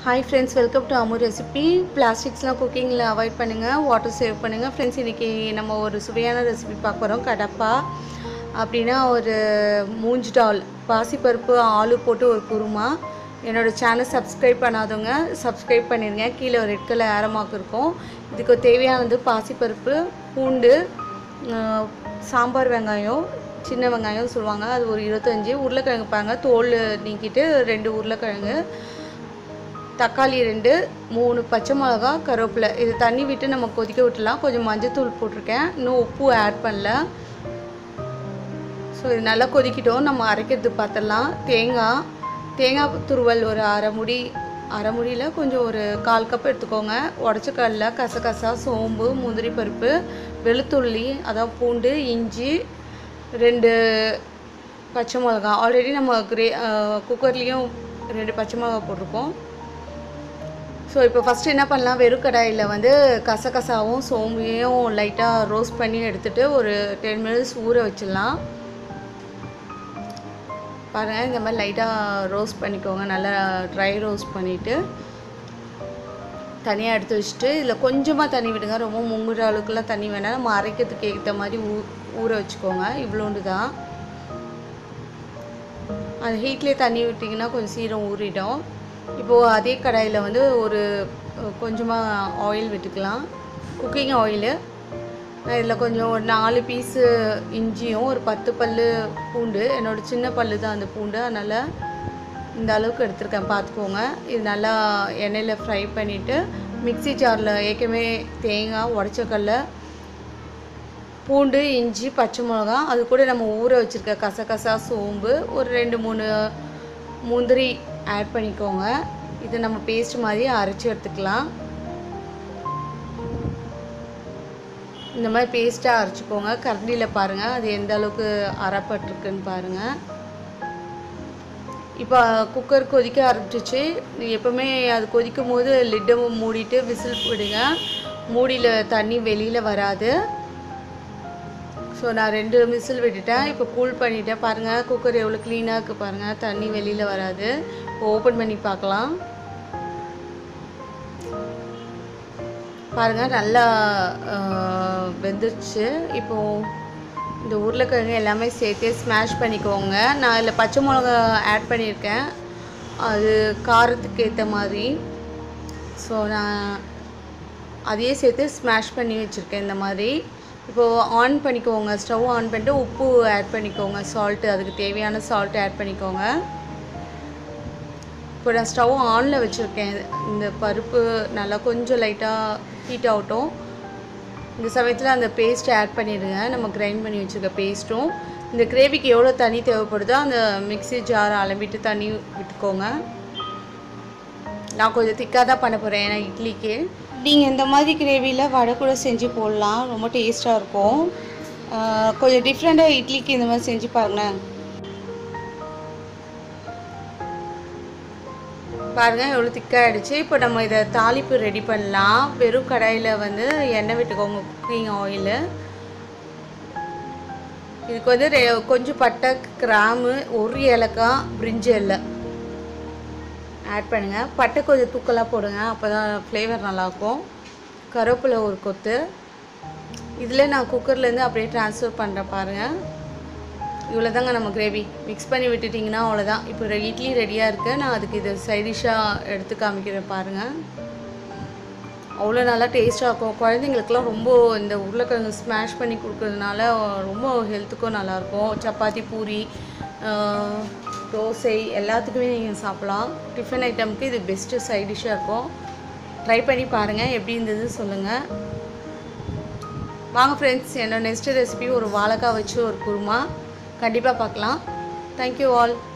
Hi friends, welcome to Amu recipe. Plastics la cooking la avoid பண்ணுங்க, water save பண்ணுங்க. Friends, இன்னைக்கு நம்ம ஒரு சுவையான ரெசிபி பார்க்க போறோம். கடப்பா அப்படினா ஒரு மூஞ்சி டால் பாசிப்பருப்பு ஆலு போட்டு ஒரு குருமா. என்னோட சேனல் சப்ஸ்கிரைப் பண்ணாதவங்க சப்ஸ்கிரைப் பண்ணிருங்க. கீழ ஒரு ரெட் கலர் ஆரோ மார்க் இருக்கும். இதுக்கு தேவையானது பாசிப்பருப்பு, பூண்டு, சாம்பார் வெங்காயம், சின்ன வெங்காயம் சொல்வாங்க. அது ஒரு 25 உருளைக்கிழங்கு பாருங்க தோல் நீக்கிட்டு 2 உருளைக்கிழங்கு, தக்காளி 2, 3 பச்சை மிளகா, கருவேப்பிலை. இது தண்ணி விட்டு நம்ம கொதிக்க விட்டுலாம். கொஞ்சம் மஞ்சத்தூள் போட்டிருக்கேன், இன்னும் உப்பு ஆட் பண்ணல. ஸோ இது நல்லா கொதிக்கிட்டோம். நம்ம அரைக்கிறது பார்த்துடலாம். தேங்காய் துருவல் ஒரு அரை முடியில் கொஞ்சம் ஒரு 1/4 கப் எடுத்துக்கோங்க. உடச்ச கடலை, கசகசா, சோம்பு, முந்திரி பருப்பு, வெளுத்துள்ளி, அதாவது பூண்டு, இஞ்சி, 2 பச்சை மிளகா. ஆல்ரெடி நம்ம குக்கர்லேயும் 2 பச்சை மிளகா போட்டிருக்கோம். ஸோ இப்போ ஃபஸ்ட்டு என்ன பண்ணலாம், வெறும் கடாயில் வந்து கசகசாவும் சோம்பையும் லைட்டாக ரோஸ்ட் பண்ணி எடுத்துகிட்டு ஒரு 10 மினிட்ஸ் ஊற வச்சிடலாம். பாருங்கள், இந்த மாதிரி லைட்டாக ரோஸ்ட் பண்ணிக்கோங்க. நல்லா ட்ரை ரோஸ்ட் பண்ணிவிட்டு தனியாக எடுத்து வச்சுட்டு இதில் கொஞ்சமாக தண்ணி விடுங்க. ரொம்ப முங்குற அளவுக்குலாம் தண்ணி வேணாம். நம்ம அரைக்கிறதுக்கு ஏற்ற மாதிரி ஊற வச்சுக்கோங்க. இவ்வளோண்டு தான். அந்த ஹீட்லேயே தண்ணி விட்டிங்கன்னா கொஞ்சம் சீரம் ஊறிடும். இப்போது அதே கடாயில் வந்து ஒரு கொஞ்சமாக ஆயில் விட்டுக்கலாம், குக்கிங் ஆயிலு. நான் இதில் கொஞ்சம் ஒரு 4 பீஸு இஞ்சியும் ஒரு 10 பல் பூண்டு, என்னோடய சின்ன பல்லு தான் அந்த பூண்டு, அதனால் இந்த அளவுக்கு எடுத்துருக்கேன், பார்த்துக்கோங்க. இது நல்லா எண்ணெயில் ஃப்ரை பண்ணிவிட்டு மிக்ஸி ஜாரில் ஏற்கனவே தேங்காய், உடச்சக்கடலை, பூண்டு, இஞ்சி, பச்சை மிளகா, அது கூட நம்ம ஊற வச்சுருக்க கசகசா, சோம்பு, ஒரு 2-3 முந்திரி ஆட் பண்ணிக்கோங்க. இதை நம்ம பேஸ்ட் மாதிரி அரைச்சி எடுத்துக்கலாம். இந்த மாதிரி பேஸ்ட்டாக அரைச்சிக்கோங்க. கரண்டியில் பாருங்கள் அது எந்த அளவுக்கு அரைப்பட்டிருக்குன்னு பாருங்கள். இப்போ குக்கர் கொதிக்க ஆரம்பிச்சிச்சு. எப்போவுமே அது கொதிக்கும் போது லிட்டை மூடிட்டு விசில் விடுங்க. மூடியில் தண்ணி வெளியில் வராது. ஸோ நான் 2 விசில் விட்டுட்டேன். இப்போ கூல் பண்ணிவிட்டேன். பாருங்கள் குக்கர் எவ்வளோ க்ளீனாக இருக்குது பாருங்கள், தண்ணி வெளியில் வராது. இப்போ ஓப்பன் பண்ணி பார்க்கலாம். பாருங்கள் நல்லா வெந்துருச்சு. இப்போது இந்த உருளைக்கிழங்கு எல்லாமே சேர்த்து ஸ்மாஷ் பண்ணிக்கோங்க. நான் இதில் பச்சை மிளகா ஆட் பண்ணியிருக்கேன், அது காரத்துக்கு ஏற்ற மாதிரி. ஸோ நான் அதையே சேர்த்து ஸ்மாஷ் பண்ணி வச்சுருக்கேன் இந்த மாதிரி. இப்போது ஆன் பண்ணிக்கோங்க, ஸ்டவ் ஆன் பண்ணிட்டு உப்பு ஆட் பண்ணிக்கோங்க, சால்ட்டு, அதுக்கு தேவையான சால்ட்டு ஆட் பண்ணிக்கோங்க. இப்போ நான் ஸ்டவ் ஆனில் வச்சுருக்கேன். இந்த பருப்பு நல்லா கொஞ்சம் லைட்டாக ஹீட் ஆகட்டும். இந்த சமயத்தில் அந்த பேஸ்ட்டை ஆட் பண்ணிடுங்க, நம்ம கிரைண்ட் பண்ணி வச்சுருக்க பேஸ்ட்டும். இந்த கிரேவிக்கு எவ்வளோ தண்ணி தேவைப்படுதோ அந்த மிக்ஸி ஜார் அலம்பிட்டு தண்ணி விட்டுக்கோங்க. நான் கொஞ்சம் திக்காக தான் பண்ண போகிறேன், ஏன்னா இட்லிக்கு. நீங்கள் இந்த மாதிரி கிரேவியில் வடை கூட செஞ்சு போடலாம், ரொம்ப டேஸ்ட்டாக இருக்கும். கொஞ்சம் டிஃப்ரெண்ட்டாக இட்லிக்கு இந்த மாதிரி செஞ்சு பாருங்களேன். பாருங்கள் எவ்வளோ திக்காக ஆகிடுச்சு. இப்போ நம்ம இதை தாளிப்பு ரெடி பண்ணலாம். வெறும் கடாயில் வந்து எண்ணெய் விட்டுக்கோங்க, குக்கிங் ஆயிலு. இதுக்கு வந்து கொஞ்சம் பட்டை, கிராம்பு, 1 ஏலக்காய், பிரிஞ்சி இலை ஆட் பண்ணுங்கள். பட்டை கொஞ்சம் தூக்கலாக போடுங்க, அப்போ தான் ஃப்ளேவர் நல்லாயிருக்கும். கருவேப்பிலை ஒரு கொத்து. இதில் நான் குக்கர்லேருந்து அப்படியே ட்ரான்ஸ்ஃபர் பண்ணுறேன் பாருங்கள். இவ்வளோ தாங்க நம்ம கிரேவி. மிக்ஸ் பண்ணி விட்டுட்டிங்கன்னா அவ்வளோதான். இப்போ இட்லி ரெடியாக இருக்குது. நான் அதுக்கு இது சைடிஷ்ஷாக எடுத்து காமிக்கிறேன் பாருங்கள். அவ்வளோ நல்லா டேஸ்ட்டாக இருக்கும். குழந்தைங்களுக்குலாம் ரொம்ப இந்த உருளைக்கிழங்கு ஸ்மாஷ் பண்ணி கொடுக்குறதுனால ரொம்ப ஹெல்த்துக்கும் நல்லாயிருக்கும். சப்பாத்தி, பூரி, தோசை எல்லாத்துக்குமே நீங்கள் சாப்பிட்லாம். டிஃபன் ஐட்டமுக்கு இது பெஸ்ட்டு சைட் டிஷ்ஷாக இருக்கும். ட்ரை பண்ணி பாருங்கள், எப்படி இருந்தது சொல்லுங்கள். வாங்க ஃப்ரெண்ட்ஸ், என்னோட நெக்ஸ்ட் ரெசிபி ஒரு வாழைக்காய் வச்சு ஒரு குருமா. கண்டிப்பாக பார்க்கலாம். Thank you all.